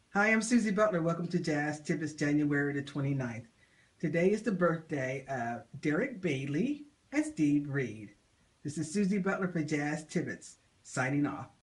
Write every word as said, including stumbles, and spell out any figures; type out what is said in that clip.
Hi, I'm Susie Butler. Welcome to Jazz Tidbits, January the twenty-ninth. Today is the birthday of Derek Bailey and Steve Reed. This is Susie Butler for Jazz Tidbits, signing off.